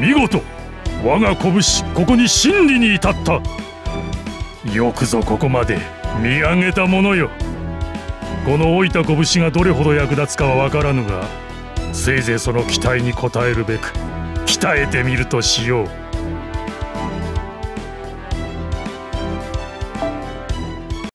見事我が拳ここに真理に至った。よくぞここまで見上げたものよ。この老いた拳がどれほど役立つかは分からぬが、せいぜいその期待に応えるべく鍛えてみるとしよう。